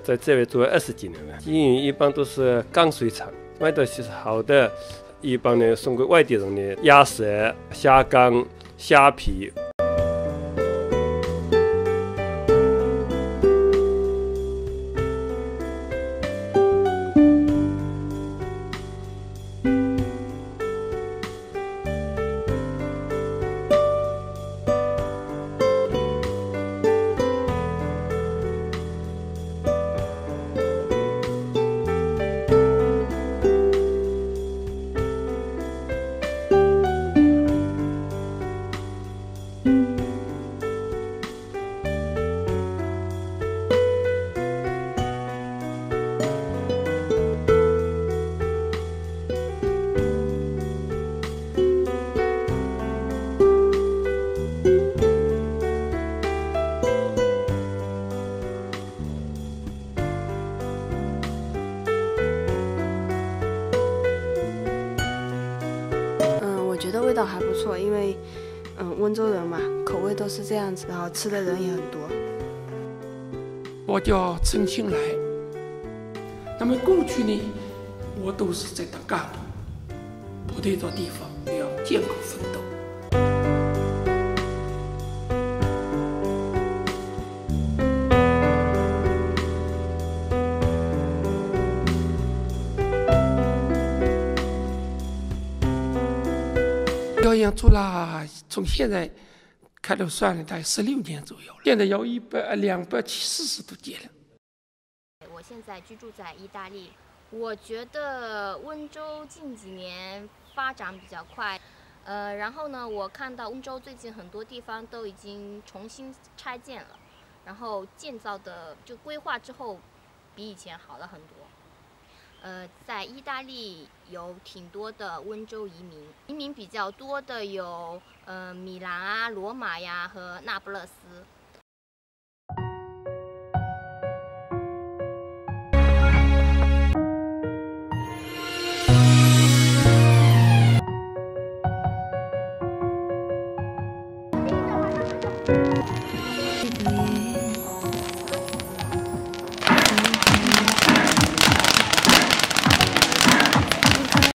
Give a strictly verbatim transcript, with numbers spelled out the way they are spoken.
在这里做了二十几年了，经营一般都是钢水厂，卖的是好的，一般呢送给外地人的鸭舌、虾干、虾皮。 我觉得味道还不错，因为，嗯，温州人嘛，口味都是这样子，然后吃的人也很多。 我叫陈庆来，那么过去呢，我都是在当干部，部队这地方要艰苦奋斗。表演做了，从现在开头算了，大概十六年左右了。现在有一百两百四十多届了。 我现在居住在意大利，我觉得温州近几年发展比较快，呃，然后呢，我看到温州最近很多地方都已经重新拆建了，然后建造的就规划之后，比以前好了很多。呃，在意大利有挺多的温州移民，移民比较多的有呃米兰啊、罗马呀和那不勒斯。